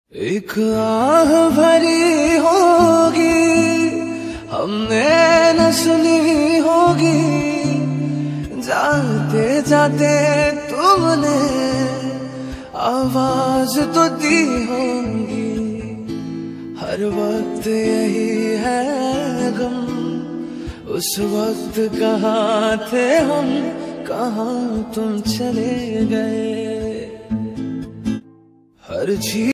एक आह भरी होगी हमने न सुनी होगी, जाते जाते तुमने आवाज तो दी होगी। हर वक्त यही है गम, उस वक्त कहाँ थे हम, कहाँ तुम चले गए। हर चीज